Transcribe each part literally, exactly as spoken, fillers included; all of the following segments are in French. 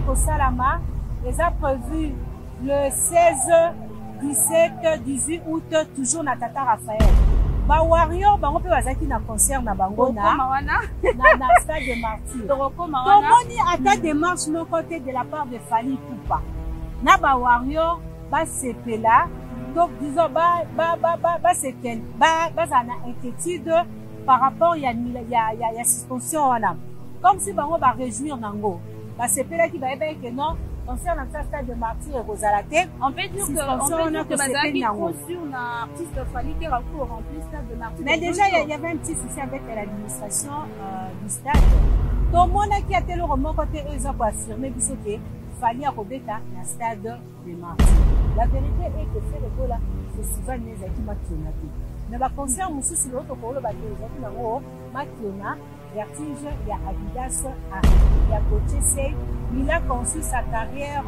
Salama, les a prévu le seize, dix-sept, dix-huit août, toujours na Tata Raphaël. Ba Warrior, ba on peut bazaki na concert na bango na na stade de Martyr. Tomoni ata démarche mon côté de la part de Fally Ipupa. Na ba Warrior, ba sepela, donc disons ba ba ba ba ba c'est quel ba ba na inquiétude par rapport il y a il y a il y a suspension là. Comme si bango ba réjouir nango. Ba sepela qui ba ebe que non concernant le stade de Martyr et Rosalate, on peut dire que on peut dire que Bazaki trop sur un artiste Fally qui recourt en plus stade de Martyr. Mais déjà il y, y avait un petit souci avec l'administration euh, du stade. Tout le monde qui a été le roman côté eux ils ont affirmé que Fally a Robeta dans le stade de Martyr. La vérité est que c'est le là festival les qui m'a tourné. Mais le concert aussi sur l'autre pour le bateau ils ont m'a tourné. Vertige, il y a Adidas, il y a Gauthier, il a conçu sa carrière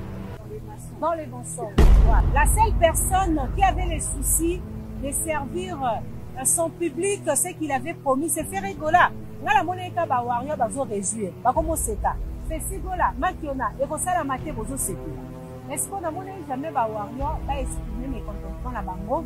dans les mensonges. Voilà. La seule personne qui avait les soucis de servir son public, ce qu'il avait promis, c'est Ferregola. Là, la monnaie est à Warrior, bah, vous réjouir. Bah, comment c'est ça? C'est Sigola, Makiona, et vous savez, la matière, vous aussi. Est-ce qu'on a monnaie jamais à Warrior, bah, exprimer mes contentements à Bango?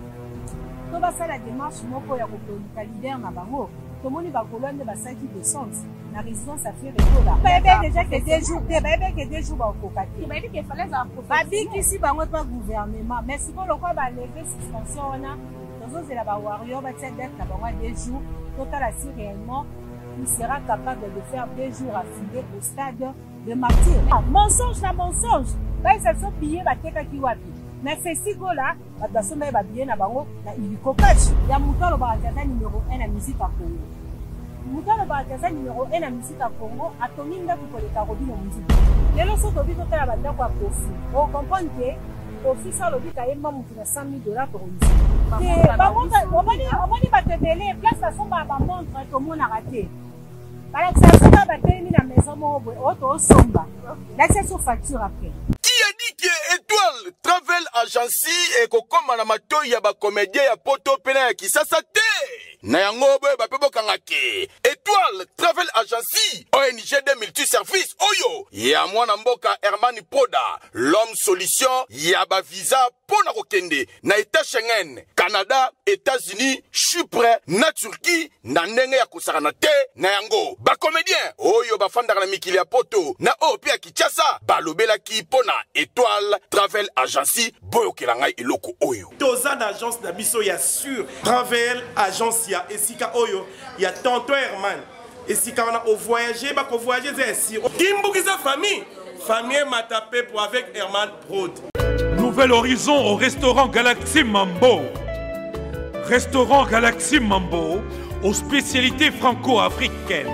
Tout va faire la démarche, moi, pour y leader à Bango. Tout le monde va colonne de cinq de sens. La résidence a fait Ferregola. Bah, déjà que des jours, bah, que des jours, bah, au côté. Il m'a dit qu'il fallait un professeur. Bah, dit qu'ici, bah, on pas gouvernement. Mais si on le croit, bah, lever suspension, on a, dans un, c'est la Warrior, bah, tiens, d'être là-bas, des jours, total, assis réellement. Il sera capable de faire deux jours affilés au stade de Martyr. Ah, mensonge, la mensonge. Bah, ils se sont pillés, bah, t'es qui wapi. Mais c'est si go là, bah, de toute façon, bah, bien, à bango, là, il y a copache. Il y a Mouton, le baratasa numéro un, la musique à Congo. Mouton, le baratasa numéro un, la musique à Congo, à Tony, là, pour les carobines en musique. Les lots sont au but, total, à banda, quoi, profit. On comprend que, profit, ça, le but, à Emma, Mouton, cent mille dollars pour une musique. Et, bah, on va dire, bah, te délai, place, à son, bah, montre, tout le monde a raté. Par exemple, ça va battre la maison, auto somba. L'accès sur facture après. Qui a dit que Étoile Travel Agency et que comme la mato ya ba comédien ya poto pena qui ça ça té. Na yango boy ba pebo kangake. Étoile Travel Agency O N G de multi-service oyo. Ya mwana mboka Hermani Poda. L'homme solution ya ba visa pona kokende na État Schengen, Canada, États-Unis, Chypre, na Turquie, na ndenge ya kosakana te na yango. Ba comédien oyo ba fanda na mikili ya poto na opi ya Kinshasa balobela ki pona Étoile Travel Agency boyo kelangai eloko oyo. Toza d'agence na biso ya sur Travel Agence ya esika oyo ya tonton Herman. Esika wana au voyager ba ko voyager ici. Kimbukiza famille, famille m'a tapé pour avec Herman Prod. Nouvel horizon au restaurant Galaxy Mambo. Restaurant Galaxy Mambo aux spécialités franco-africaines.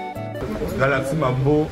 Galaxy Mambo,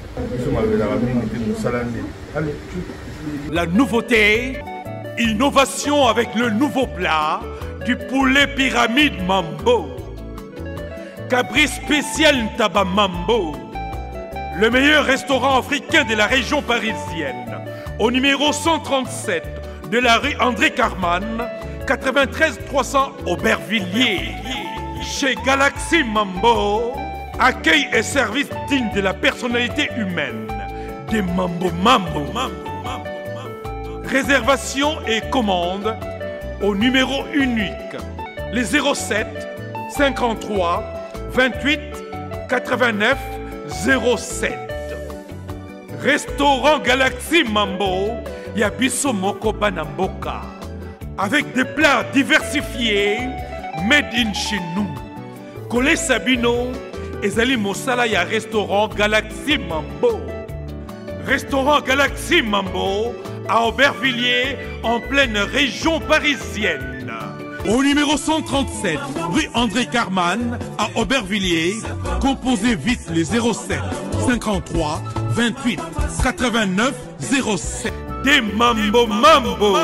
la nouveauté, innovation avec le nouveau plat du poulet pyramide Mambo. Cabri spécial Ntaba Mambo. Le meilleur restaurant africain de la région parisienne. Au numéro cent trente-sept de la rue André Carman, quatre-vingt-treize trois cents Aubervilliers. Chez Galaxy Mambo, accueil et service digne de la personnalité humaine. Des Mambo Mambo. Réservation et commande au numéro unique. Les zéro sept cinquante-trois vingt-huit quatre-vingt-neuf zéro sept. Restaurant Galaxy Mambo, Yabiso Moko Banamboka. Avec des plats diversifiés, made in chez nous. Colé Sabino, Ezali Mosala ya restaurant Galaxy Mambo. Restaurant Galaxy Mambo à Aubervilliers, en pleine région parisienne. Au numéro cent trente-sept, rue André Carman, à Aubervilliers, composez vite les zéro sept cinquante-trois vingt-huit quatre-vingt-neuf zéro sept. Des Mambo Mambo.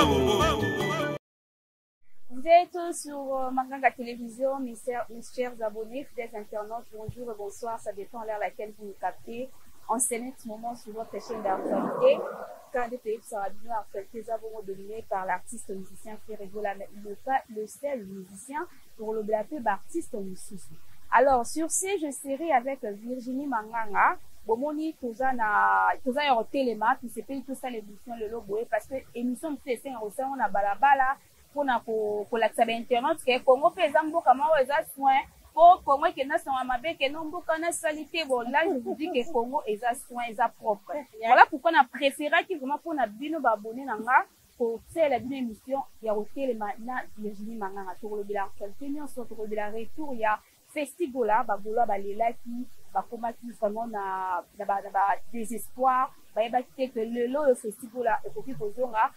Vous êtes sur euh, Manganga Télévision, mes, mes chers abonnés, fidèles internautes, bonjour et bonsoir, ça dépend l'heure à laquelle vous nous captez. En ce moment sur votre chaîne d'actualité, quand des pays sera bien actualité, nous avons dominé par l'artiste musicien Ferregola, mais il n'est pas le seul musicien pour le blapper d'artiste musicien. Alors, sur ce, je serai avec Virginie Manganga, bomoni toza na toza ya hotelema pisepeli tosala émission lelo boye parce que émission mosusu esenga kosalanga na balabala mpona kolakisa bainternet ke Congo mpe eza mboka moko eza soin po Congo ekenda sango mabe keno mboka nasali te bon là je vous dis que Congo eza soin eza propre voilà pourquoi na préféraki vraiment mpona bino baabone na nga kosalela bino émission ya kotelema na Virginie Manganga tokolobela actualité nyonso tokolobela retour ya Festigola bagoloa balelaki bakomaki vraiment na na ba désespoir bayebaki te que lelo oyo Festigola ekoki kozonga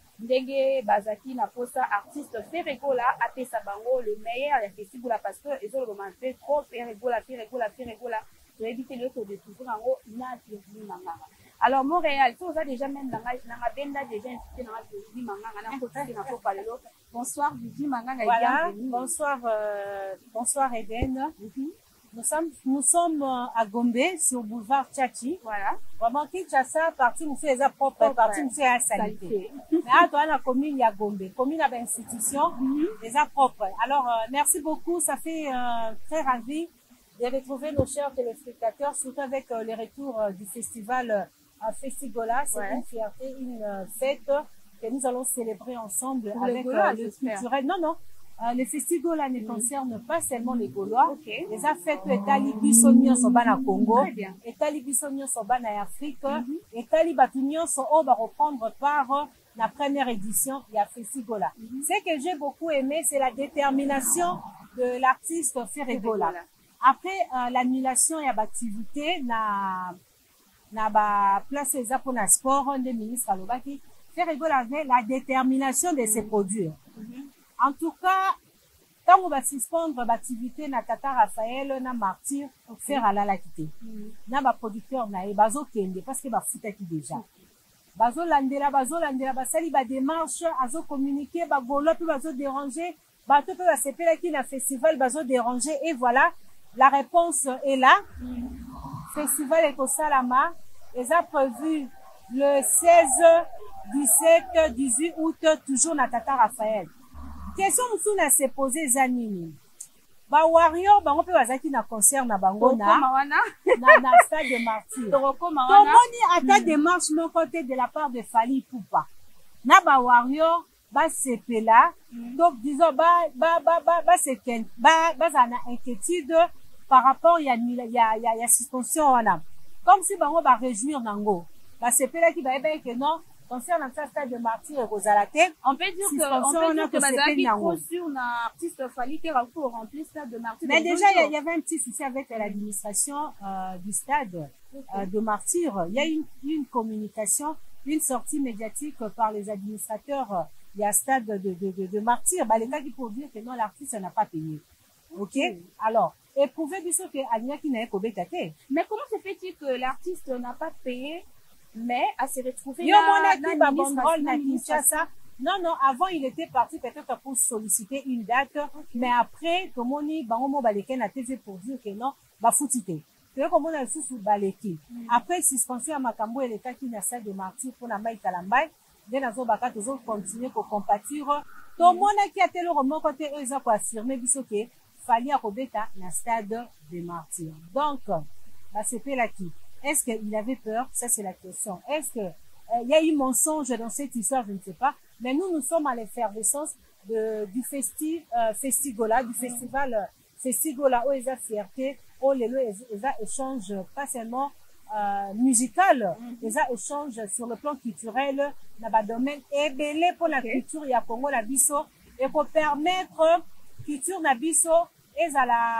ndenge bazaki na posa artiste Ferregola apesa bango le meilleur ya Festigola parce que ezolobama mpe trop Ferregola Ferregola Ferregola toyebi te lelo todécouvrir yango na Virginie Manganga. Alors Montréal, tu as déjà même dans la benda déjà invité dans la Virginie Manganga na côté na popa lelo. Bonsoir Virginie Manganga. Voilà, bonsoir euh, bonsoir Eden. Mm-hmm. Nous sommes nous sommes à Gombe sur boulevard Tchachi. Voilà. Vraiment Kinshasa partie nous fait sa propre partie nous fait à salité. Mais à toi la commune ya Gombe, commune à institution les a propres. Alors euh, merci beaucoup, ça fait euh, très ravi de retrouver nos chers téléspectateurs surtout avec euh, les retours euh, du festival euh, à Festigola, c'est ouais. Une fierté, une euh, fête que nous allons célébrer ensemble pour avec Gaulois, euh, le culturel. Non, non, euh, le Festigola ne mmh. concerne pas seulement les Gaulois. Okay. Les affaires que Etali Bissonio sont bana Congo, Etali Bissonio sont bana Afrique, Etali Batunio sont au va reprendre part euh, la première édition de Festigola. Mm -hmm. Ce que j'ai beaucoup aimé, c'est la détermination de l'artiste Ferregola. Après euh, l'annulation et l'activité, na na ba place eza pour na sport de ministre alobaki Ferregola avait la détermination de se produire. Mm-hmm. En tout cas tant on va suspendre l'activité na Tata Raphaël na Martyr okay. Faire à la quitté mm-hmm. Na ba producteur na e bazo kende parce que ba futaki déjà mm-hmm. Bazo landela bazo landela basali ba démarche azo communiquer ba golo puis bazo déranger ba to pe ba sepela ki na festival bazo déranger et voilà la réponse est là. Mm-hmm. Festival est au Salama. Ils ont prévu le seize, dix-sept, dix-huit août, toujours na Tata Raphaël. Question nous na se poser zanini. Ba warrior ba on peut bazaki na concert na bango na na na stade de Martyr. Toroko mawana. Tomoni ata démarche mon côté de la part de Fali Poupa. Na ba warrior ba sepela donc disons ba ba ba ba ba c'est ba ba na inquiétude par rapport il y a il y a il y a suspension wana. Comme si bango va réjouir nango. Bah c'est peut-être qui va être que non, concernant ça stade de Martyr et Rosalate. On peut dire que on peut dire que bazaki trop sur un artiste Fali qui va pour remplir stade de Martyr. Mais déjà il y avait un petit souci avec l'administration euh, du stade euh, de Martyr. Il y a une une communication, une sortie médiatique par les administrateurs il y a stade de de de, de Martyr. Bah les gars qui pour dire que non l'artiste n'a pas payé. OK? Alors et prouver du que Alia qui n'a pas payé. Mais comment se fait-il que l'artiste n'a pas payé, mais à se retrouver Yo na banderole na Kinshasa? Non, non, avant il était parti peut-être pour solliciter une date, okay. Mais après, comme on dit, bango baleke na T V pour dire que non, ba foutité. C'est comme on a sous baleki. Après suspension à Makambo et l'état qui n'a salle de Martyr pour la maï Kalambay, dès nazo baka toujours continuer pour compatir. Tout le monde qui a tel roman côté eux ça pour affirmer bisoké. Fali Robeta na stade de Martyr. Donc, bah, c'est là qui. Est-ce qu'il avait peur? Ça, c'est la question. Est-ce que il euh, y a eu mensonge dans cette histoire? Je ne sais pas. Mais nous, nous sommes à l'effervescence de du festi, euh, Festigola, du festival euh, Festigola où ils ont fierté, où les ils ont échange pas seulement euh, musical, mm-hmm. Ils ont échange sur le plan culturel, dans le domaine ébélé pour la okay. Culture ya Congo la biso et pour permettre culture na biso et à la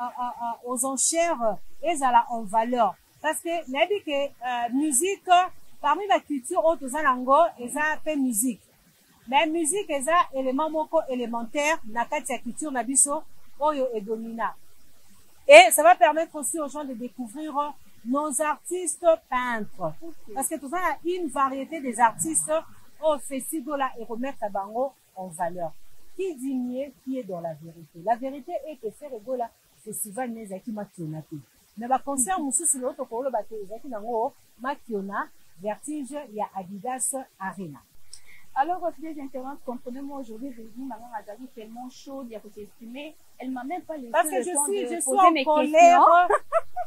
aux enchères et à la en valeur parce que n'a dit que euh, musique parmi la culture autre zalango et ça fait musique mais musique est un élément moko élémentaire na kati ya culture na biso oyo et domina et ça va permettre aussi aux gens de découvrir nos artistes peintres okay. Parce que tout ça a une variété des artistes au festival et remettre à bango en valeur. Qui dit mieux, qui est dans la vérité. La vérité est que Ferregola festival n'est qui makiona. Mais le concert musu sur l'autre pour le bateau ezaki nango makiona vertige il y a Adidas Arena. Alors les internautes, comprenez-moi aujourd'hui Virginie Manganga Azali tellement chaude, il y a que s'estimer, elle m'a même pas laissé parce que le je temps suis, de je poser suis mes en colère.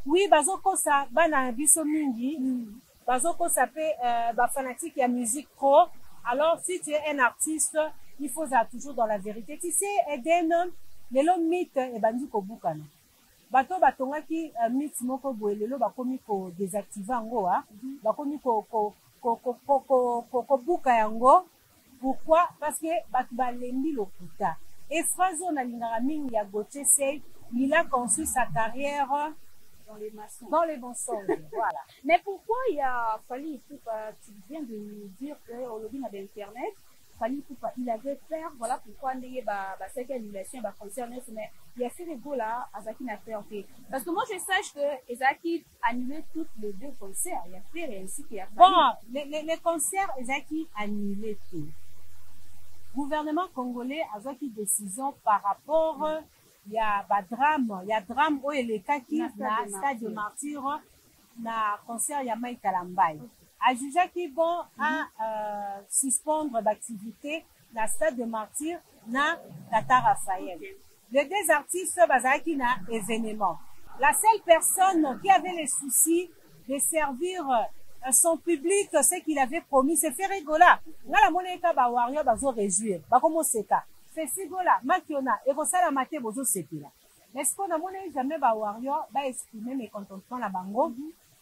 oui bazokosa bana biso mingi bazokosa pe euh, ba fanatique ya musique pro. Alors si tu es un artiste, il faut être toujours dans la vérité. Tu sais Eden lelo mythe e bandi ko bukana bato batongaki uh, mythe moko boye lelo bakomi ko désactiver yango ah bakomi ko ko ko ko ko ko ko buka yango. Pourquoi? Parce que bato balembi lokuta et Frazo na lingara mingi ya Gauthier Sey, il a construit sa carrière dans les mensonges. Dans les mensonges, voilà. Mais pourquoi il a fallu, tu viens de nous dire qu'au lobby d'Internet, il avait peur, voilà pourquoi il y a cette annulation, il concert neuf, mais il y a fait les go là, Azaki n'a peur. Parce que moi je sache que Azaki a annulé tous les deux concerts, il y a fait ainsi qu'il y a Bon, les, les, les concerts, Azaki a annulé tout. Gouvernement congolais a pris décision par rapport il y a ba drame il y a drame où il est kaki na stade de martyr na concert ya Mike Kalambai a jugé qui bon à euh, suspendre l'activité na stade de martyr na Tata Raphaël. Les deux artistes bazaki na événement. La seule personne qui avait les soucis de servir son public, ce qu'il avait promis, c'est faire rigola. Nga la moneka ba wario bazo réjouir. Ba komo seka. C'est sigola, makiona, et vous savez la maté bozo sepila. Mais ce qu'on a monnaie jamais ba wario, ba exprimer mes contentements la bango.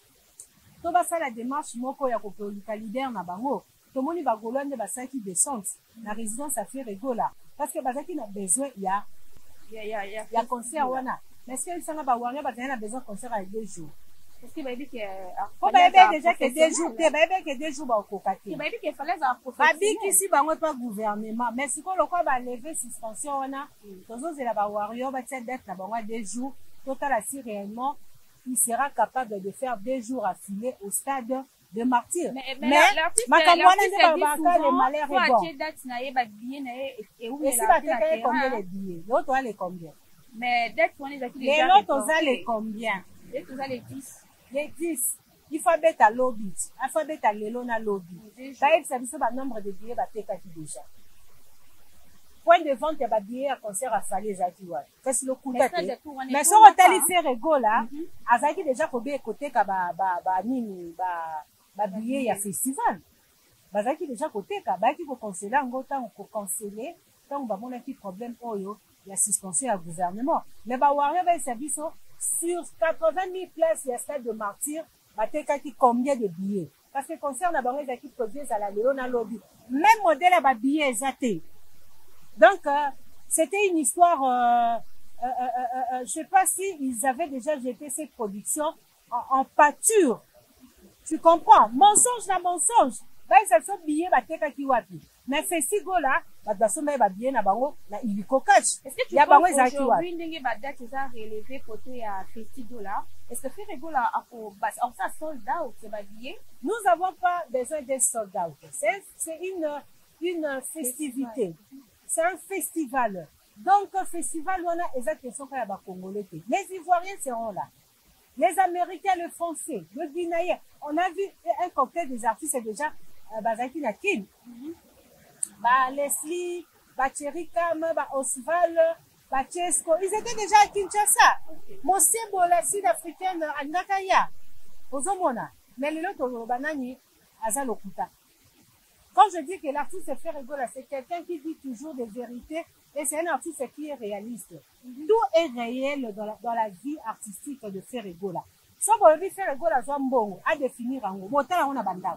To ba sa la démarche moko ya kopolika leader na bango. To moni ba golonde ba sa qui descente. La résidence a fait rigola. Parce que bazaki na besoin ya ya ya ya ya concert wana. Mais ce que ça na ba wario ba tena besoin concert à deux jours. Parce que baby que faut baby déjà que deux jours te baby que deux jours ba kokati baby que fallait un professionnel baby qui si bango pas gouvernement mais si ko lokwa ba lever suspension wana tozo zela ba wario ba tient d'être na bango deux jours total si réellement il sera capable de faire deux jours affilés au stade de martyr mais mais makamwana nde ba ba le malheur est bon tu date na ye ba billet na ye et où est la tête combien les billets l'autre a les combien mais date on est acquis déjà l'autre a les combien et tous les dix les dix, il faut mettre à lobby. Il faut mettre à l'élon à lobby. D'ailleurs, ça veut dire le nombre de billets va déjà. Point de vente, il y a des billets à concert à Fallait Zatiwa. C'est le coup d'être. Mais si on t'a fait rigolo là, Azaki déjà faut bien côté ka ba ba ba nini ba ba billet ya festival. Bazaki déjà côté ka ba qui faut canceller en gros temps pour canceller tant ba mon petit problème oyo la suspension à gouvernement. Mais ba warrior ba service sur quatre-vingt mille places, il y a stade de martyr, qui combien de billets? Parce que concerne la banque qui produisent à la Léona Lobby, même modèle à billets exaté. Donc, euh, c'était une histoire, euh, euh, euh, euh, je sais pas si ils avaient déjà jeté cette production en, en pâture. Tu comprends? Mensonge na mensonge. Bah, ils sont billets, qui wapi. Mais fait si go là, bah, dans ce même bien na bango, na iliko cash. Est-ce que tu penses qu'aujourd'hui, n'engue ba date ils ont relevé côté à festival là? Est-ce que faire rigolo là, pour, bah, on ça sold out, c'est ba billet? Nous n'avons pas besoin d'être sold out. C'est, c'est une, une festivité. C'est un festival. Donc, festival, on a exactement ce qu'il y a ba Congolais. Les Ivoiriens seront là. Les Américains, le Français, le Guinéen. On a vu un cocktail des artistes déjà, euh, Bazaki Nakin. Mm-hmm. Bah, Leslie, bah, Cherikam, bah, Osval, bah, Chesco, ils étaient déjà à Kinshasa. Mon symbole, la sud-africaine, à Nakaya. Ozomona. Mais le lot, banani, Azalokuta. Quand je dis que l'artiste fait rigoler, c'est quelqu'un qui dit toujours des vérités et c'est un artiste qui est réaliste. Mm-hmm. Tout est réel dans la, dans la vie artistique de faire rigoler. Si on veut faire rigoler, Zambongo, à définir en gros. Bon, on a bandé.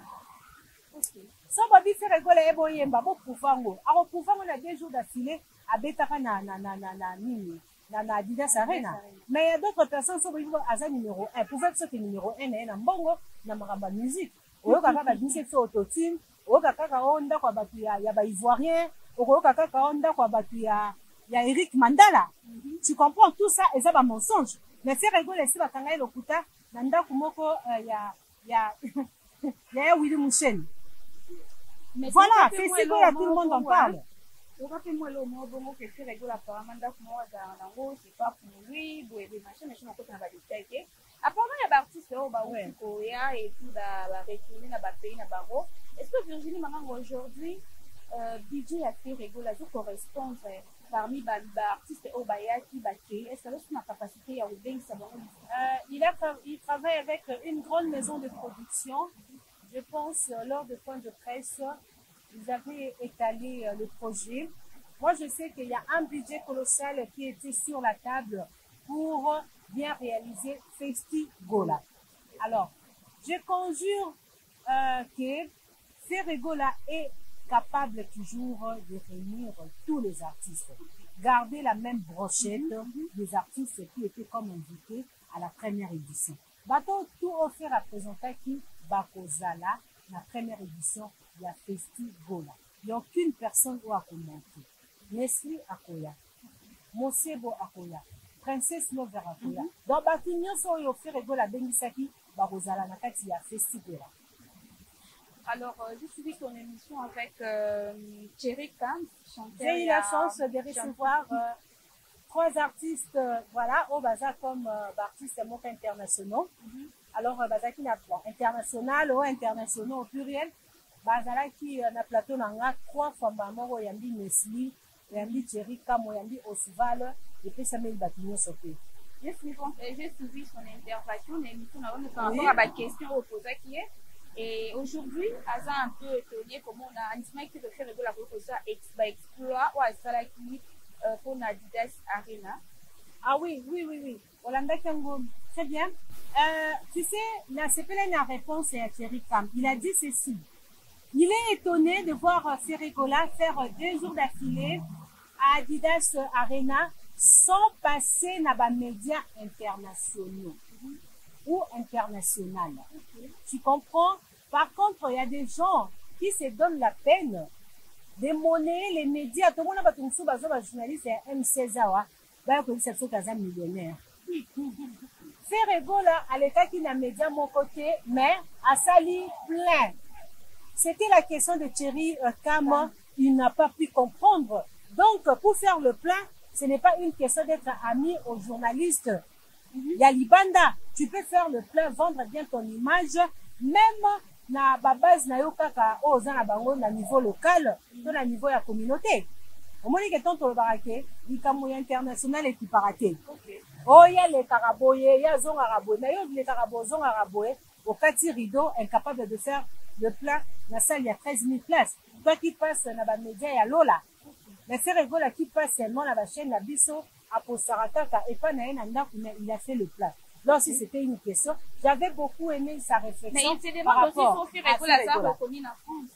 Si on veut faire rigoler, bon, il y a un bon pouvoir. Alors, pouvoir, on a deux jours d'affilée à Betara na na na na na nini na na Adidas Arena. Mais il y a d'autres personnes qui sont venus à ça numéro un. Pour faire que ce numéro un est un bongo, na maramba musique. Ou kaka ba musique sur autotune, ou kaka onda kwa batu ya ya ba ivoirien, ou kaka onda kwa batu ya ya Eric Mandala. Tu comprends tout ça et ça ba mensonge. Mais faire rigoler si ba kanga lokuta na ndaku moko ya ya ya Willy Mouchen. Voilà, c'est c'est quoi tout le monde en parle. Rappelez-moi le mot bon que fait rigoler apparemment ndaku mo za nango c'est pas pour lui, boye des machins mais je n'en connais pas des détails. Apparemment il y a des artistes au ba Koya et tout da ba retourner na ba pays na baro. Est-ce que Virginie Mangango aujourd'hui euh, B J a fait rigoler ça correspond parmi les artistes au Bayaki Baké, est-ce que vous avez la capacité à ouvrir ça? Il a il travaille avec une grande maison de production. Je pense lors de point de presse, ils avaient étalé le projet. Moi, je sais qu'il y a un budget colossal qui était sur la table pour bien réaliser Festigola. Alors, je conjure euh, que Festigola est capable toujours de réunir tous les artistes. Garder la même brochette mm-hmm. des artistes qui étaient comme invités à la première édition. Bateau tout offert à présenter qui Bakozala, la première édition de la Festigola. Il n'y a aucune personne où a commenté. Nestlé Akoya, Mosebo Akoya, Princesse Nover Akoya. Mm-hmm. Donc, Batou Nyonso y offert la Bengisaki, Bakozala, Nakati ya Festigola. Alors, euh, j'ai suivi ton émission avec euh, Thierry Camp, chanteur. J'ai eu la chance de recevoir euh, trois artistes, euh, voilà, au Baza comme euh, artistes internationaux. Mm-hmm. Alors, euh, Baza qui n'a pas international ou internationaux au pluriel. Bazala qui n'a euh, plateau n'a trois fois maman, Yambi Nesli, Yambi Thierry Camp, Yambi Osval, et puis Samuel Batignon Sopé. J'ai suivi son intervention, l'émission par rapport à ma question opposée qui est. Et aujourd'hui, Aza un peu étonné comment on a un qui veut faire la proposition exploit ou Azala qui pour Adidas Arena. Ah oui, oui, oui, oui. Olanda Kango, très bien. Euh, tu sais, la C P L N a réponse à Thierry Camp. Il a dit ceci. Il est étonné de voir Ferregola faire deux jours d'affilée à Adidas Arena sans passer dans les médias internationaux. Ou international. Okay. Tu comprends? Par contre, il y a des gens qui se donnent la peine de monnayer les médias. Tout le monde a battu sous bazo ba journaliste et M seize awa. Ba ko disa so kaza millionnaire. Ferregola à l'état qui n'a média mon côté, mais a sali plein. C'était la question de Thierry Camp. Il n'a pas pu comprendre. Donc, pour faire le plein, ce n'est pas une question d'être ami aux journalistes. Il y a Libanda, tu peux faire le plein, vendre bien ton image, même na base na yo kaka o za na bango na niveau local, to na niveau ya communauté. Au moins que tant le baraké, il kamo international et qui paraté. Oh il y a les karaboye, il y a zong araboye, na yo les karabo zong araboye, au kati rideau incapable de faire le plein, na salle il y a treize mille places. Toi qui passe na ba média ya lola. Mais Ferregola qui passe seulement na ba chaîne na biso et pas il a fait le plat. Là aussi, c'était une question. J'avais beaucoup aimé sa réflexion. Mais il par rapport aussi Ferregola reconnu en France.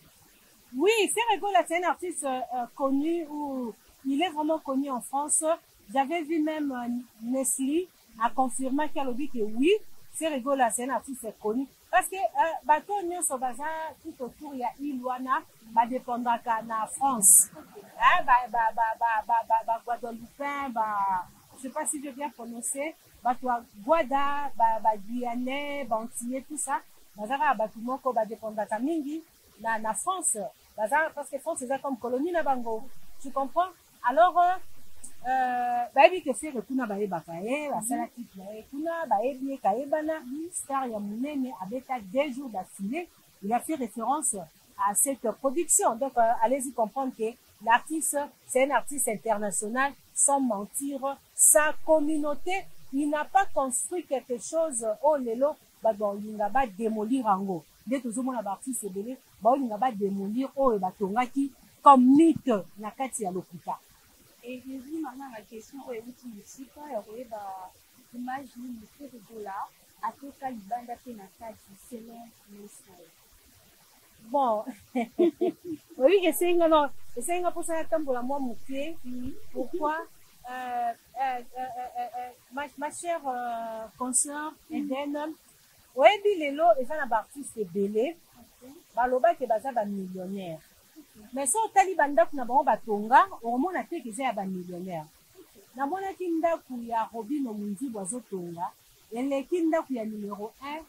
Oui, Ferregola, c'est un artiste euh, connu, ou il est vraiment connu en France. J'avais vu même euh, Nestlé a confirmé qu'elle a dit que oui, Ferregola, c'est un artiste connu. Parce que euh, bateau Nyon Sobaza, tout autour, il y a Iluana, bah dépendra qu'à la France. Hein, bah, bah, bah, bah, bah, bah, bah, Guadeloupin, bah, je sais pas si je viens prononcer, bah, toi, Guada, bah, bah, Guyanais, bah, Antillais, tout ça. Bah, ça, bah, tout le monde, bah, dépendra qu'à Mingi, na, na France. Bah, ça, parce que France, c'est comme colonie, na Bango. Tu comprends? Alors, euh, Euh, baby que fait retourna bae bakaye la sala type na kuna bae bien kaebana star ya munene avec deux jours d'affilée. Il a fait référence à cette production. Donc euh, allez-y comprendre que l'artiste c'est un artiste international sans mentir. Sa communauté, il n'a pas construit quelque chose au lelo bah bon il n'a pas démolir ango dès que mon artiste belé bah il n'a pas démolir au batongaki comme mythe na kati ya lokuta. Et j'ai vu maintenant la question où est où ici quand il y aurait bah imagine le Ferregola à tout cas Libanda fait na kati selon les salles. Bon oui que c'est non c'est un peu ça temps pour la moi moquer. Pourquoi euh, euh, euh, euh, ma, ma chère euh, consoeur Eden ouais dit les lots et ça na artiste belé ba loba ke baza ba millionnaire. Mais si on tali bandaku na bango batonga, on mona te que c'est un millionnaire. Na mona kinda ku ya Robino Munzibu azotonga, ele kinda ku ya numéro un,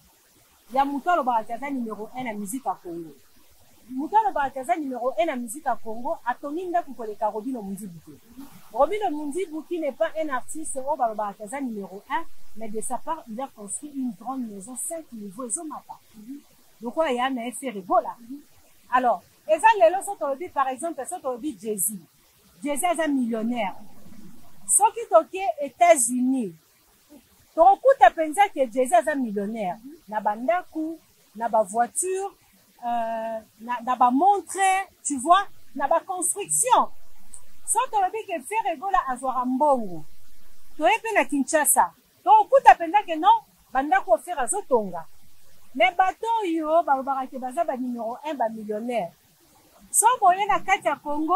ya mutalo barakaza numéro un na musique à Congo. Mutalo barakaza numéro un na musique à Congo, atoninda ku koleka Robino Munzibu. Robino Munzibu qui n'est pas un artiste au barakaza numéro un, mais de sa part, il a construit une grande maison, cinq niveaux, ils ont mata. Donc, il y a un Ferregola. Alors, et ça, les lots sont dit, par exemple, sont dit Jay-Z. Jay-Z est un millionnaire. Ceux qui toquent aux États-Unis, donc tu as pensé que Jay-Z est un millionnaire. Na bandaku, na ba voiture, euh, na, na ba montre, tu vois, na ba construction. So tu as dit que faire égola à Zoarambongo. Tu es pe na Kinshasa. Donc tu as pensé que non, bandaku faire à Zotonga. Mais bateau yo, ba ba ke baza ba numéro un ba millionnaire. So boye na kati ya Congo,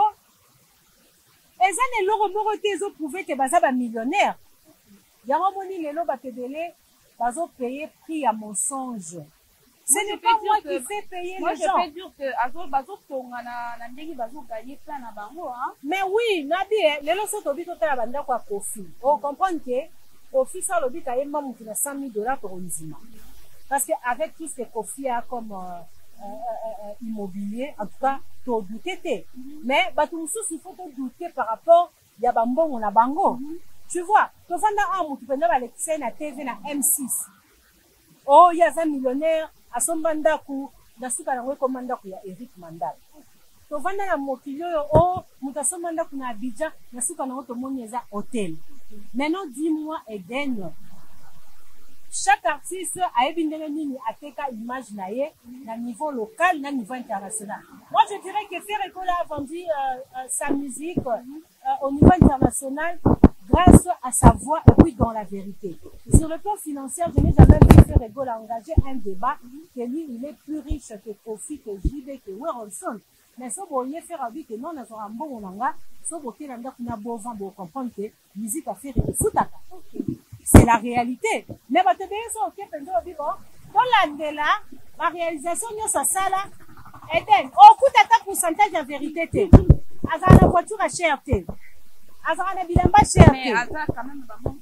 eza ne loro moko te ezo prouver que baza ba millionnaire. Yango moni lelo ba tebele bazo payer prix à mensonge. Ce n'est pas moi qui fais payer moi les gens. Moi, je peux dire que azo bazo tonga na na ndenge bazo gagner plein na bango hein. Mais oui, nabi lelo so tobi totala banda kwa Kofi. On comprend que Kofi ça lobi ka yemba mutu na cent mille dollars pour nzima. Parce que avec tout ce que Kofi a comme euh, euh, euh, immobilier, en tout cas, to douter te. Mais bato mususu il faut te douter par rapport ya bambongo na bango. Mm -hmm. Tu vois, to vanda amu tu penda ba lecture na T V na M six. Oh, il y a un millionnaire à son bandaku, na suka na weko mandaku ya Eric Mandal. To vanda na mokili yo oh, muta son bandaku na Abidjan, na suka na woto moni eza hôtel. Maintenant dis-moi Eden. Chaque artiste a évidemment une image naie, na niveau local, na niveau international. Moi, je dirais que Ferregola a vendu euh, euh, sa musique euh, au niveau international grâce à sa voix et puis dans la vérité. Sur le plan financier, je n'ai jamais vu Ferregola engager un débat que lui, il est plus riche que Kofi, que J B, que Werolson. Mais si vous voulez faire avec que non, nous avons un bon onanga, si vous voulez comprendre que la musique a fait des foutaka. C'est la réalité. Mais vous devez dire que dans l'andela, la réalisation de ce sala, Eden, au coup d'attaque pourcentage de vérité. Azar la voiture à cherté. Azar la bilamba cherté. Mais Azar quand même, bah montre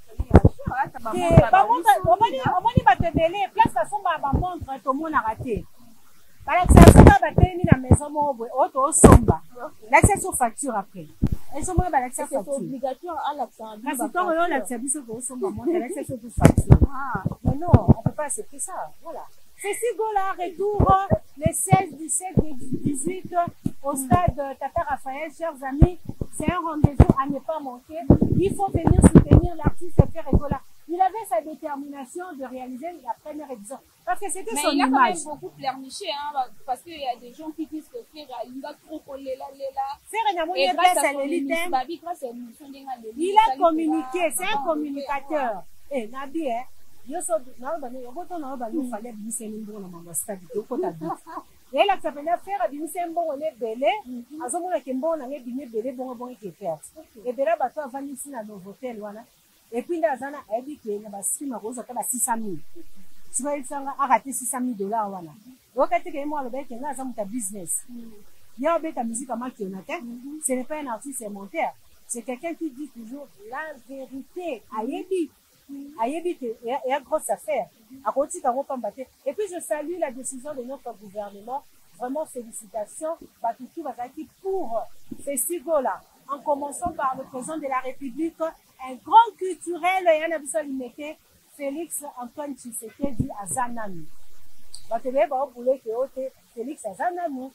on va dire que tu place façon ba montre tout le monde a raté. Par exemple, ça va battre na maison mo auto somba. L'accès sur facture après. Et ce moment l'accès c'est obligatoire à l'accès. Parce que quand on l'accès biso ko somba monte l'accès sur facture. Ah, mais non, on peut pas accepter ça. Voilà. Ceci Gola retour les seize, dix-sept, dix-huit au stade Tata Raphaël, chers amis, c'est un rendez-vous à ne pas manquer. Il faut venir soutenir l'artiste Ferregola. Il avait sa détermination de réaliser la première édition. Parce que c'était son image. Mais il a quand même beaucoup pleurniché, hein, parce qu'il y a des gens qui disent que Fer, il va trop coller là, là. Fer, il a communiqué, c'est un communicateur. Eh, Nabi, hein, yo so, na ba yo boto na ba yo fallait binise nimbo na manga stade to kota bi. Et là ça peut faire binise mbo le belé, azomona ke mbo na ngebinye belé bongo bongo ke faire. Et bela ba to avani sina no hotel wana. Et puis là zana a dit que na ba sima ko zaka ba six cent mille. Tu vas il sanga a raté six cent mille dollars wana. Wakati ke mo le bec na zamu ta business. Ya be ta musique à marquer na tête. Ce n'est pas un artiste monteur. C'est quelqu'un qui dit toujours la vérité. Ayebi. Ayebi et une grosse affaire. Et puis je salue la décision de notre gouvernement. Vraiment félicitations. Batutu Bazaki pour Festigola. En commençant par le président de la République, un grand culturel, Félix Antoine Tshisekedi Azanami. Félix Azanami,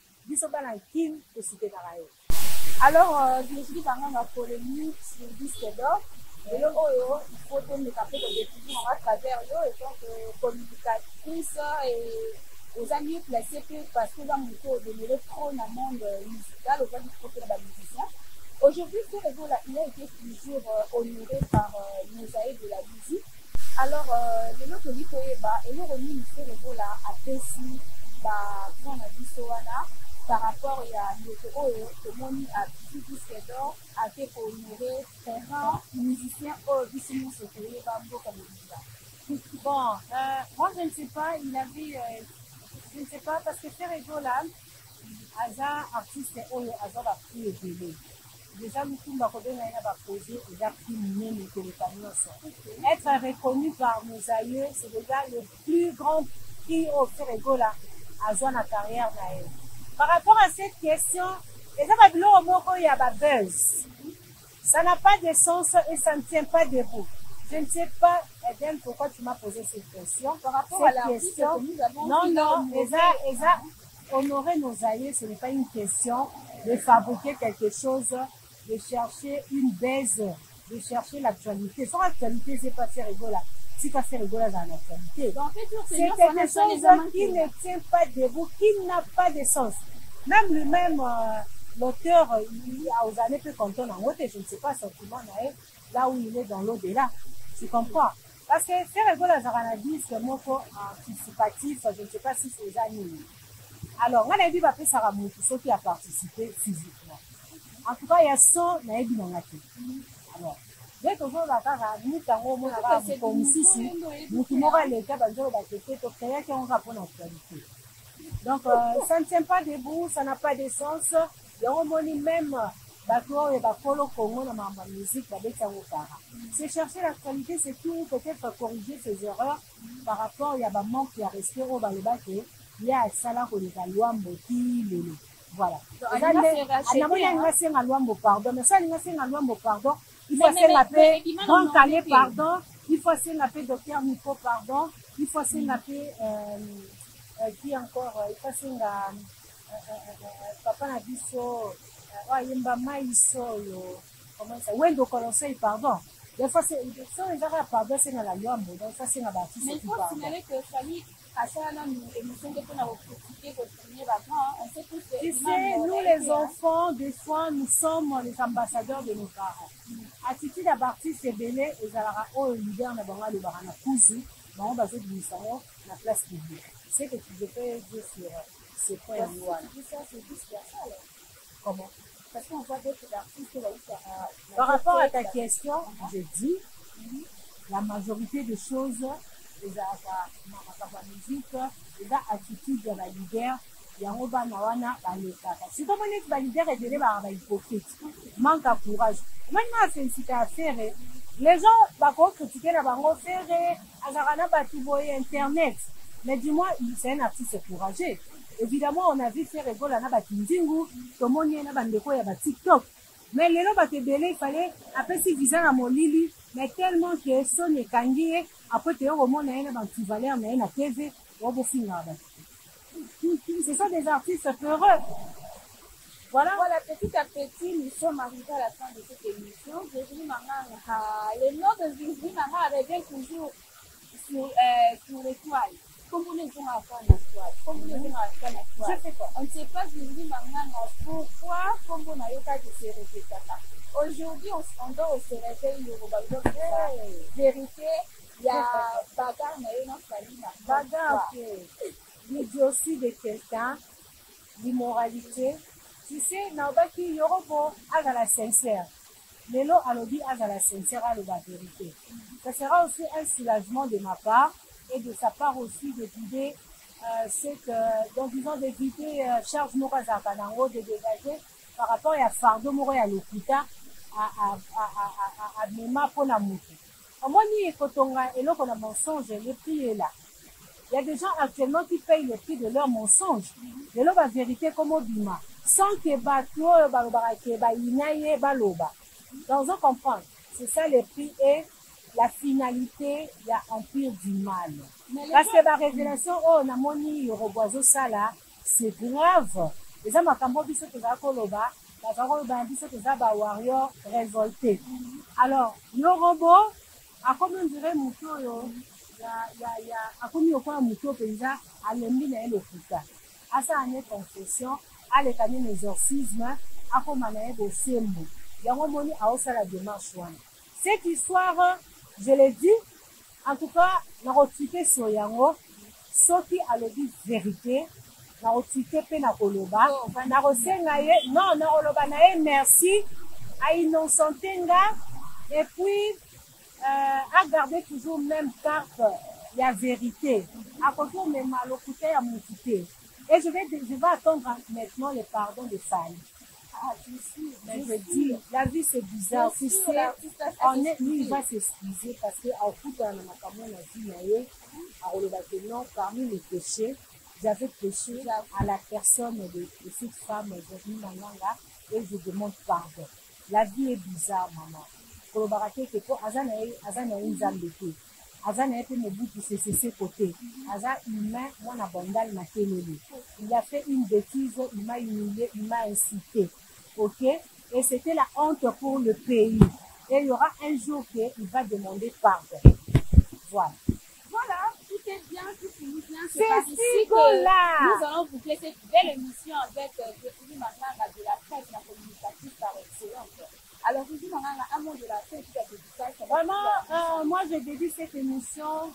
alors, euh, je me suis dit pendant la polémique sur le disque d'or, et là, il faut que nous capter des décisions à travers eux, et donc, communicatrice et aux amis placés parce que là, on peut demeurer trop dans le monde musical, au moins du côté de la musicien. Aujourd'hui, Ferregola, il a été toujours euh, honoré par euh, nos aïeux de la musique. Alors, euh, le nom que lui, et le remis Ferregola a précis, bah, quand on a dit Soana, par rapport à notre monde à disque d'or, a été honoré terrain musicien au Bissimo Sotoye Bambo comme bon, euh, moi je ne sais pas, il avait, euh, je ne sais pas, parce que Ferregola, Aza artiste Oyo, Aza va prix et télé. Déjà, nous sommes à poser, il a pris mieux que les camions. Être reconnu par nos aïeux, c'est déjà le plus grand prix au Ferregola à la carrière naïve. Par rapport à cette question, ça n'a pas de sens et ça ne tient pas debout. Je ne sais pas, Eden, pourquoi tu m'as posé cette question. Par rapport cette à la question, que nous avons non, non, Eza, Eza, honorer nos aïeux, ce n'est pas une question de fabriquer quelque chose de chercher une baise, de chercher l'actualité. Sans actualité, c'est pas faire rigolo. C'est pas faire rigolo dans l'actualité. C'est quelque chose qui ne tient pas debout, qui n'a pas de sens. Même lui-même, euh, l'auteur, il a aux années peu quand on en haute, je ne sais pas sentiment là où il est dans l'au-delà. Tu comprends? Parce que faire rigolo dans un disque, moi, anticipatif, je ne sais pas si c'est les animés. Alors, on a dit que ça a montré ceux qui a participé physiquement. En tout cas, il y a son, il y a dit alors, dès que vous avez nous avons mon comme si si nous qui m'aura les cas dans le côté to créer qui on va pour l'actualité. Donc, euh, ça ne tient pas debout, ça n'a pas de sens. Il y a un moment même bateau et bateau Congo dans ma musique avec ça au para. C'est chercher l'actualité, c'est tout peut-être corriger ses erreurs par rapport il y a un manque qui a resté au balbaté. Il y a ça là pour les lois mboti lelo. Voilà. Pardon, mais ça il y a un loi pardon. Il faut se l'appeler Grand Calais pardon. Il faut se l'appeler Docteur Nico pardon. Il faut se l'appeler qui encore. Il faut se l'appeler Papa Nabiso. Ah yemba maiso yo. Comment ça? Wendo Colosseil pardon. Des fois c'est ça les arabes pardon c'est dans la loi donc ça c'est dans bâtisse. Mais il faut signaler que famille. Tu sais, nous les enfants, des fois, nous sommes les ambassadeurs de nos parents. Attitude à partir, c'est belé, et ça au leader, na banga le barana cousu, on va jouer du salon, la place publique. C'est que tu devais dire sur ce point là. Comment? Parce qu'on voit d'autres artistes par rapport à ta question, je dis, la majorité des choses, les la musique, les attitudes de la leader, il y a un bas nawana, le kaka. Si comme on est la leader et de l'être hypocrite, manque à courage. Maintenant, c'est ce à faire. Les gens, bah, quand critiquer la bango faire, azarana batuboye internet. Mais du moins, c'est un artiste courageux. Évidemment, on a vu faire rigolo na batinzingu, tout le monde y a bandeko ya ba TikTok. Mais les gens qui il fallait après si visa na molili, mais tellement que son est kangié, après tu au monde na ba antivaleur na na T V, on va finir là. Ce sont des artistes heureux. Voilà. Voilà, petit à petit, nous sommes arrivés à la fin de cette émission. Virginie Manganga, le nom de Virginie Manganga revient toujours sur, euh, sur l'étoile. Comme on est dans la fin de l'étoile. Comme on est dans la fin de l'étoile. On ne sait pas Virginie Manganga pourquoi, comme on a eu cas de se répéter ça. Aujourd'hui, on, on doit se réveiller le vérité. Il y a bagarre, mais il y a une famille. Bagarre, ok. L'idiotie de quelqu'un, l'immoralité. Tu sais, Naobaki Yorobo a la sincère. Lelo Alobi a la sincère à la vérité. Ça sera aussi un soulagement de ma part et de sa part aussi de vider euh, cette, euh, donc disons de vider euh, charge Morazaka Nango de dégager par rapport à Fardo Moro à l'Okuta à à à à à Mema pour la mouche. Au moins ni Kotonga et l'autre mensonge, le prix est là. Il y a des gens actuellement qui payent le prix de leur mensonge, de leur vérité comme Obima, sans que Batlo, Barobarake, Baïnaye, Baloba. Donc, on comprend. C'est ça le prix et la finalité, il y a empire du mal. Parce que la révélation, oh, Namoni, Yoroboiso, ça là, c'est grave. Les hommes à Cambobi, c'est que ça, Koloba, la parole bambi, c'est que ça, warrior révolté. Alors, Yorobo, à combien dirait Moutoyo? Il y a, il y a, il y a, à combien de fois Mouto Paysa a l'ennemi dans le Kuta. À ça, on est confession, à l'écaner l'exorcisme, à comment on est au Sembo. Il y a un moment à aussi la démarche. Cette histoire, je l'ai dit, en tout cas, on a retweeté sur Yango, ce qui a le dit vérité, on a retweeté Pena Koloba, on a reçu non, on a reçu merci, à Innocentenga, et puis, Euh, à garder toujours même carte, il y a vérité. À côté, on est mal occupé à m'occuper. Et je vais, je vais attendre maintenant le pardon des femmes. Ah, je suis, mais je dis, la vie c'est bizarre. Tu sais, on est, lui, il va s'excuser parce que, en foot, on a dit, non, parmi les péchés, j'avais péché à la personne de, de cette femme, de Manganga, et je demande pardon. La vie est bizarre, maman. Pour le baraké, que pour Azana a une zambété. Azana a été me bout de ses côtés. Azana humain, moi, n'a bandal m'a télé. Il a fait une bêtise, il m'a humilié, il m'a incité. Ok? et c'était la honte pour le pays. Et il y aura un jour qu'il va demander pardon. Voilà. Voilà, tout est bien, tout finit bien. C'est par ici que nous allons boucler cette belle émission avec Joséphine Manganga de la presse, la communicatrice par excellence. Alors, Joséphine Manganga, un mot de la fin, tout à fait. Vraiment, euh, moi, je dédie cette émission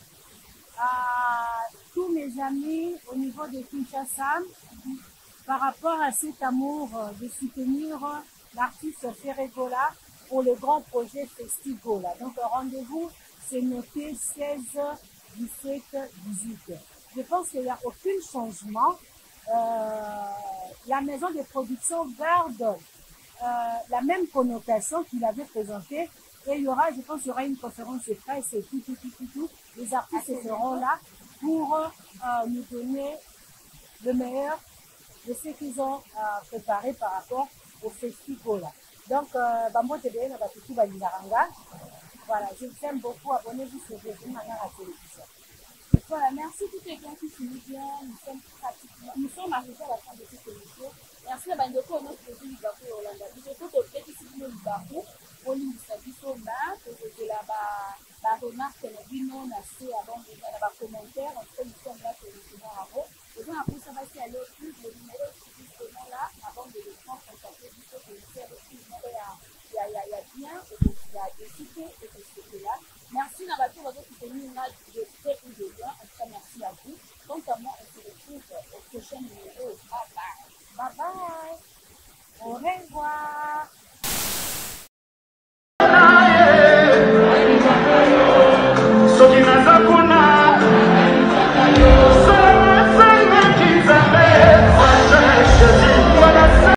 à tous mes amis au niveau de Kinshasa par rapport à cet amour de soutenir l'artiste Ferregola pour le grand projet Festigola. Donc, rendez-vous, c'est noté seize, dix-sept, dix-huit. Je pense qu'il n'y a aucun changement. Euh, la maison de production garde euh, la même connotation qu'il avait présentée. Et il y aura, je pense, qu'il y aura une conférence de presse et tout, tout, tout, tout, tout. Les artistes seront là pour euh, nous donner le meilleur de ce qu'ils ont euh, préparé par rapport au Festigola. Donc, euh, Bambo T B, voilà, je vous aime beaucoup. Abonnez-vous sur Joséphine Manganga à la télévision. Voilà, merci tout est bien, tout finit bien. Nous sommes pratiquement, nous sommes arrivés à la fin de cette émission. Merci à Bandeko, notre président Libakou et Hollanda. Nous sommes au petit signe Libakou, au lieu de sa bisouma, que c'était là, la remarque, la bino, la C, avant de faire la commentaire, en fait, nous sommes là pour le second avant. Et donc, après, ça va se aller au plus, le numéro qui est justement là, avant de le prendre, on s'appelle, il faut que le ciel aussi, il y a, il y a, il y a bien, et que il y a des cités, et que c'était là. Merci Nabato, votre soutenir, de très ou de bien. En tout cas, merci à vous. Quant à moi, on se retrouve au prochain numéro. Bye bye. Bye bye. Au revoir.